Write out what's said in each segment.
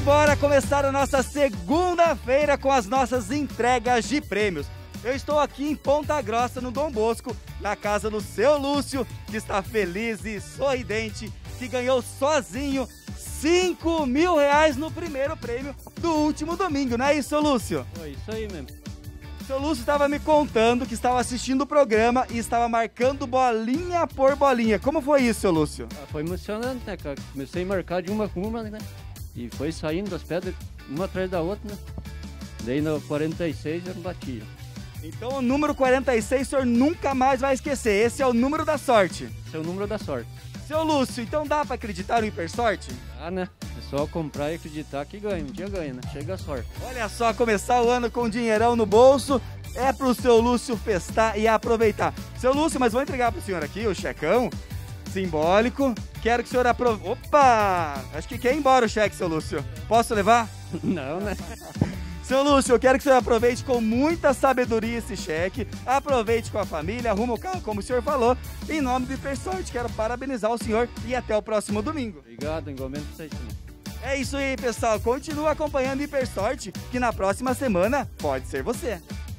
bora começar a nossa segunda-feira com as nossas entregas de prêmios. Eu estou aqui em Ponta Grossa, no Dom Bosco, na casa do seu Lúcio, que está feliz e sorridente, que ganhou sozinho R$ 5.000 no primeiro prêmio do último domingo, não é isso, seu Lúcio? É isso aí mesmo. Seu Lúcio estava me contando que estava assistindo o programa e estava marcando bolinha por bolinha. Como foi isso, seu Lúcio? Foi emocionante, né, cara? Comecei a marcar de uma com uma, né? E foi saindo as pedras, uma atrás da outra, né? Daí no 46 eu não batia. Então o número 46 o senhor nunca mais vai esquecer. Esse é o número da sorte. Esse é o número da sorte. Seu Lúcio, então dá para acreditar no Hipersorte? Ah, né? É só comprar e acreditar que ganha. Um dia ganha, né? Chega a sorte. Olha só, começar o ano com um dinheirão no bolso é pro seu Lúcio festar e aproveitar. Seu Lúcio, mas vou entregar pro senhor aqui o checão simbólico. Quero que o senhor aproveite. Opa! Acho que quer ir embora o cheque, seu Lúcio. Posso levar? Não, né? Seu Lúcio, eu quero que o senhor aproveite com muita sabedoria esse cheque, aproveite com a família, arruma o carro como o senhor falou. Em nome do Hipersorte, quero parabenizar o senhor e até o próximo domingo. Obrigado, igualmente pra vocês também. É isso aí, pessoal. Continua acompanhando o Hipersorte, que na próxima semana pode ser você.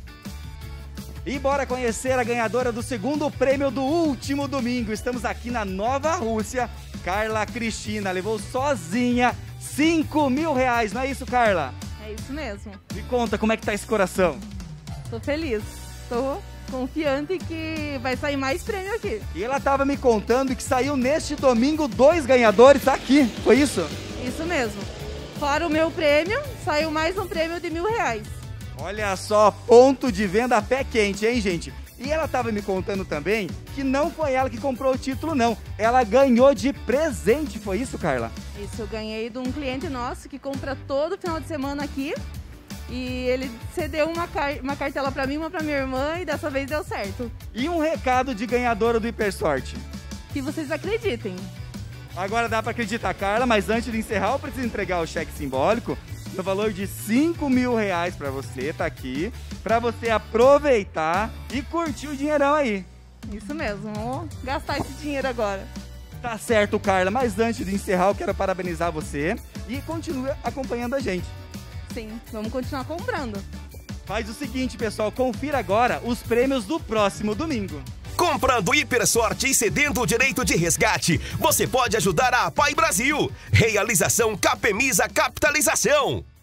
E bora conhecer a ganhadora do segundo prêmio do último domingo. Estamos aqui na Nova Rússia. Carla Cristina levou sozinha R$ 5.000, não é isso, Carla? É isso mesmo. Me conta, como é que tá esse coração? Tô feliz. Tô confiante que vai sair mais prêmio aqui. E ela tava me contando que saiu neste domingo 2 ganhadores aqui, foi isso? Isso mesmo. Fora o meu prêmio, saiu mais um prêmio de R$ 1.000. Olha só, ponto de venda a pé quente, hein, gente? E ela tava me contando também que não foi ela que comprou o título, não. Ela ganhou de presente, foi isso, Carla? Isso, eu ganhei de um cliente nosso que compra todo final de semana aqui. E ele cedeu uma cartela pra mim, uma pra minha irmã, e dessa vez deu certo. E um recado de ganhadora do Hipersorte. Que vocês acreditem. Agora dá pra acreditar, Carla, mas antes de encerrar eu preciso entregar o cheque simbólico no valor de R$ 5.000 pra você, tá aqui, pra você aproveitar e curtir o dinheirão aí. Isso mesmo, vamos gastar esse dinheiro agora. Tá certo, Carla, mas antes de encerrar eu quero parabenizar você e continue acompanhando a gente. Sim, vamos continuar comprando. Faz o seguinte, pessoal, confira agora os prêmios do próximo domingo. Comprando Hipersorte e cedendo o direito de resgate, você pode ajudar a Pai Brasil. Realização Capemisa Capitalização.